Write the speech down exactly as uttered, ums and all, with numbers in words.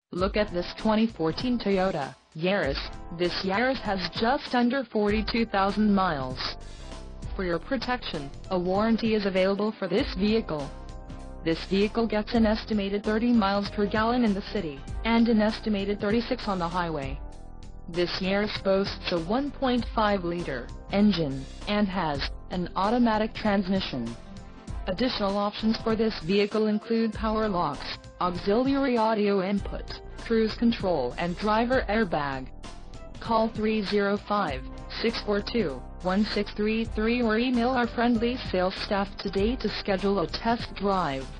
Look at this twenty fourteen Toyota Yaris. This Yaris has just under forty-two thousand miles. For your protection, a warranty is available for this vehicle. This vehicle gets an estimated thirty miles per gallon in the city, and an estimated thirty-six on the highway. This Yaris boasts a one point five liter engine, and has an automatic transmission. Additional options for this vehicle include power locks, auxiliary audio input, cruise control and driver airbag. Call three oh five, six four two, one six three three or email our friendly sales staff today to schedule a test drive.